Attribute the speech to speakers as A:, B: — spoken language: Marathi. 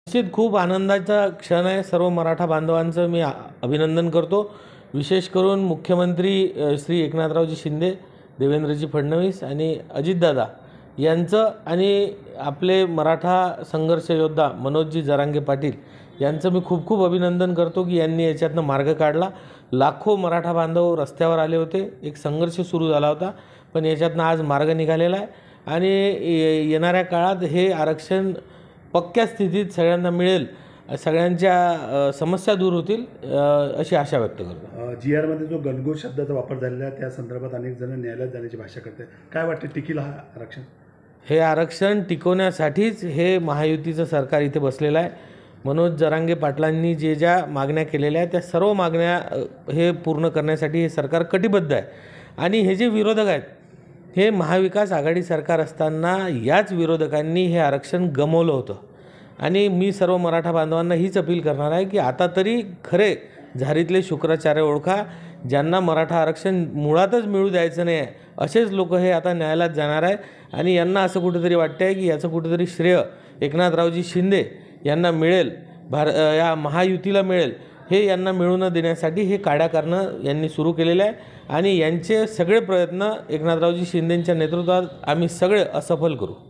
A: निश्चित खूप आनंदाचा क्षण आहे। सर्व मराठा बांधवांचं मी अभिनंदन करतो। विशेष करून मुख्यमंत्री श्री एकनाथरावजी शिंदे, देवेंद्रजी फडणवीस आणि अजितदादा यांचं आणि आपले मराठा संघर्ष योद्धा मनोजजी जरांगे पाटील यांचं मी खूप खूप अभिनंदन करतो की यांनी याच्यातनं मार्ग काढला। लाखो मराठा बांधव रस्त्यावर आले होते, एक संघर्ष सुरू झाला होता, पण याच्यातनं आज मार्ग निघालेला आहे आणि येणाऱ्या काळात हे आरक्षण पक्क्या स्थितीत सगळ्यांना मिळेल, सगळ्यांच्या समस्या दूर होतील अशी आशा व्यक्त करतो।
B: जी आरमध्ये जो गणगोत शब्दाचा वापर झालेला आहे त्या संदर्भात अनेक जण न्यायालयात जाण्याची भाषा करतात, काय वाटते टिकील हा आरक्षण?
A: हे आरक्षण टिकवण्यासाठीच हे महायुतीचं सरकार इथे बसलेलं आहे। मनोज जरांगे पाटलांनी ज्या मागण्या केलेल्या आहेत त्या सर्व मागण्या हे पूर्ण करण्यासाठी हे सरकार कटिबद्ध आहे आणि हे जे विरोधक आहेत हे महाविकास आघाडी सरकार असताना याच विरोधकांनी हे आरक्षण गमावलं होतं आणि मी सर्व मराठा बांधवांना हीच अपील करणार आहे की आता तरी खरे झारीतले शुक्राचार्य ओळखा, ज्यांना मराठा आरक्षण मुळातच मिळू द्यायचं नाही आहे असेच लोक हे आता न्यायालयात जाणार आहे आणि यांना असं कुठेतरी वाटतं आहे की याचं कुठेतरी श्रेय एकनाथरावजी शिंदे यांना मिळेल, या महायुतीला मिळेल। हे यांना मिळू न देण्यासाठी हे काड्या करणं यांनी सुरू केलेलं आहे आणि यांचे सगळे प्रयत्न एकनाथरावजी शिंदेंच्या नेतृत्वात आम्ही सगळे असफल करू।